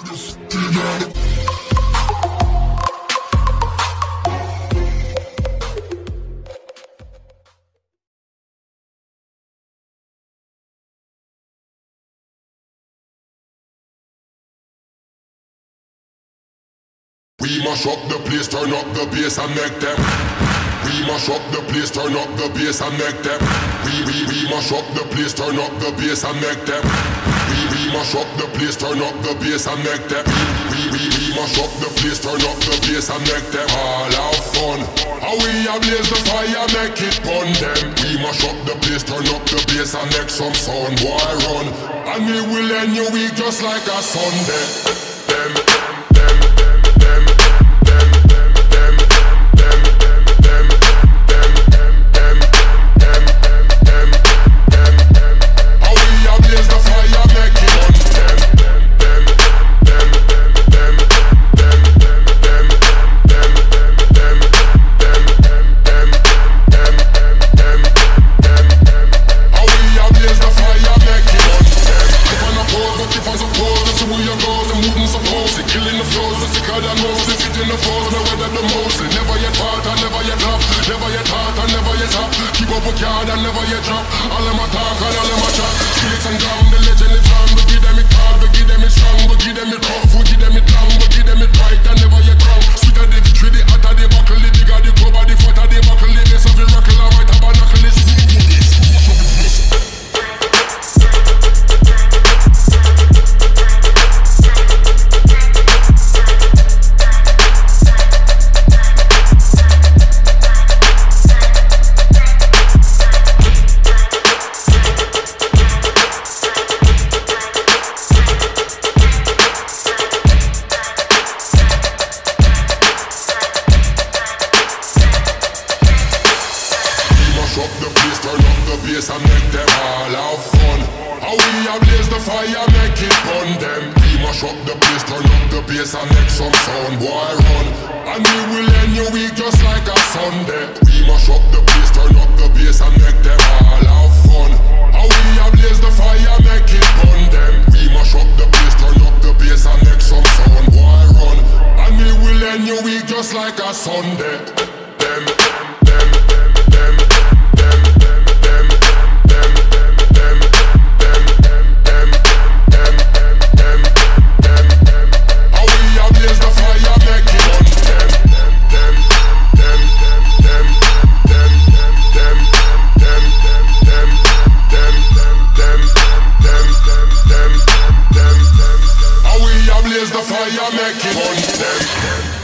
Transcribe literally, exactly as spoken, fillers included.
We mash up the place, turn up the bass and make them. We mash up the place, turn up the bass and make them. We we we mash up the place, turn up the bass and make them. We we mash up the place, turn up the bass and make them. We we we mash up the place, turn up the bass and make them all have fun. How we a blaze the fire, make it burn them. We mash up the place, turn up the bass and make some sound, boy run. And we will end your week just like a Sunday. Them. Killing the flows, the sicker than most. If it in the flows, the weather the most. Never yet hard and never yet drop. Never yet hard and never yet top. Keep up with yard and never yet drop. All them attack and all them attack. Felix and Drum, the legend is on. We give them it hard, we give them it strong. We give them it rough, we give them it long. We give them it right and never yet wrong. Sweeter the victory, the hotter the buckle. The bigger the cover, the fatter the buckle. The best of the rockle, I white tabernacle is. Up the place, turn up the bass and make them all have fun. How we a blaze the fire, make it burn them. We mash up the place, turn up the bass and make some sound, boy run. And we will end your week just like a Sunday. We mash up the place, turn up the bass and make them all have fun. How we a blaze the fire, make it burn them. We mash up the place, turn up the bass and make some sound, boy run. And we will end your week just like a Sunday. Them, them, them, them. The fire make it burn them.